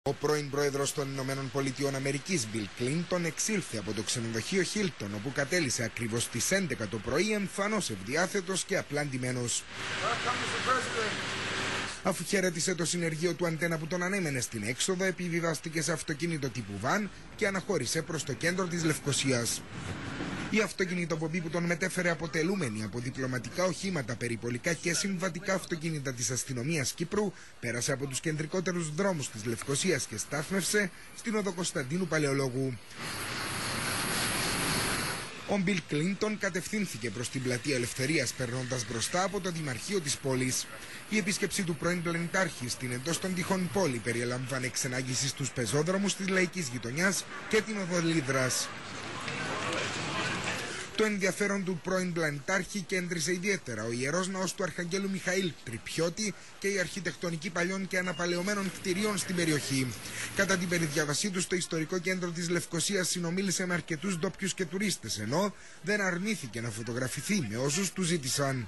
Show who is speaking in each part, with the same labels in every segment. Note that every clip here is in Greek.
Speaker 1: Ο πρώην πρόεδρος των Ηνωμένων Πολιτειών Αμερικής, Μπιλ Κλίντον, εξήλθε από το ξενοδοχείο Χίλτον, όπου κατέλησε ακριβώς στις 11 το πρωί, εμφανώς ευδιάθετος και απλά ντυμένος. Αφού χαιρέτησε το συνεργείο του αντένα που τον ανέμενε στην έξοδο, επιβιβάστηκε σε αυτοκίνητο τύπου βαν και αναχώρησε προς το κέντρο της Λευκωσίας. Η αυτοκινητοπομπή που τον μετέφερε, αποτελούμενη από διπλωματικά οχήματα, περιπολικά και συμβατικά αυτοκίνητα της αστυνομίας Κύπρου, πέρασε από τους κεντρικότερους δρόμους της Λευκωσίας και στάθμευσε στην οδό Κωνσταντίνου Παλαιολόγου. Ο Μπιλ Κλίντον κατευθύνθηκε προς την πλατεία Ελευθερίας, περνώντας μπροστά από το Δημαρχείο της πόλης. Η επίσκεψη του πρώην πλανητάρχη στην εντός των τυχών πόλη περιέλαμβανε ξενάγηση στους πεζόδρομους της λαϊκής γειτονιάς και την οδό Λίδρας. Το ενδιαφέρον του πρώην πλανητάρχη κέντρισε ιδιαίτερα ο Ιερός Ναός του Αρχαγγέλου Μιχαήλ Τριπιώτη και η αρχιτεκτονική παλιών και αναπαλαιωμένων κτηρίων στην περιοχή. Κατά την περιδιάβασή του στο ιστορικό κέντρο της Λευκωσίας συνομίλησε με αρκετούς ντόπιους και τουρίστες, ενώ δεν αρνήθηκε να φωτογραφηθεί με όσους του ζήτησαν.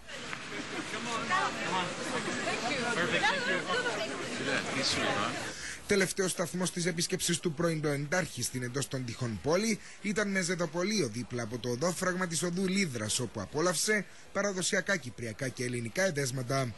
Speaker 1: Τελευταίος σταθμός της επίσκεψης του πρώην πλανητάρχη στην εντός των τυχών πόλη ήταν με ζετοπολείο δίπλα από το οδόφραγμα της οδού Λίδρας, όπου απόλαυσε παραδοσιακά κυπριακά και ελληνικά εδέσματα.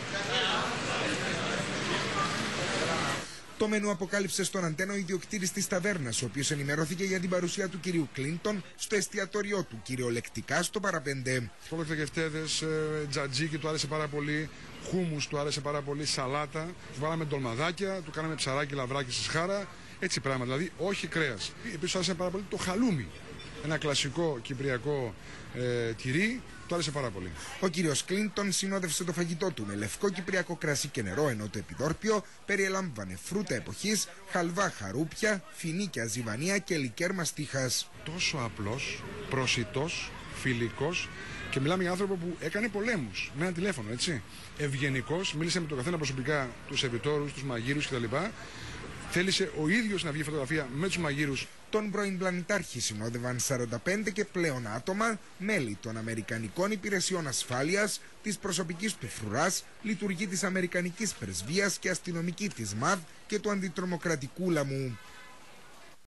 Speaker 1: Το μενού αποκάλυψε στον αντένα ο ιδιοκτήτης της ταβέρνας, ο οποίος ενημερώθηκε για την παρουσία του κυρίου Κλίντον στο εστιατόριό του, κυριολεκτικά στο παραπέντε.
Speaker 2: Κολοκταγευτέδες, τζατζίκι του άρεσε πάρα πολύ, χούμους του άρεσε πάρα πολύ, σαλάτα, του βάλαμε ντολμαδάκια, του κάναμε ψαράκι, λαβράκι στη σχάρα, έτσι πράγμα, δηλαδή όχι κρέας. Επίσης του άρεσε πάρα πολύ το χαλούμι, ένα κλασικό κυπριακό τυρί. Του άρεσε πάρα πολύ.
Speaker 1: Ο κύριος Κλίντον συνόδευσε το φαγητό του με λευκό κυπριακό κρασί και νερό, ενώ το επιδόρπιο περιέλαμβανε φρούτα εποχής, χαλβά χαρούπια, φινίκια ζιβανία και λικέρ μαστίχας.
Speaker 2: Τόσο απλός, προσιτός, φιλικός και μιλάμε για άνθρωπο που έκανε πολέμους με ένα τηλέφωνο, έτσι. Ευγενικός, μίλησε με τον καθένα προσωπικά, τους σερβιτόρους, τους μαγείρους κτλ. Θέλησε ο ίδιος να βγει φωτογραφία με τους μαγείρους.
Speaker 1: Τον πρώην πλανητάρχη συνόδευαν 45 και πλέον άτομα, μέλη των Αμερικανικών Υπηρεσιών Ασφάλειας, της προσωπικής του φρουράς, λειτουργοί της Αμερικανικής Πρεσβείας και αστυνομική της ΜΑΔ και του αντιτρομοκρατικού λαμού.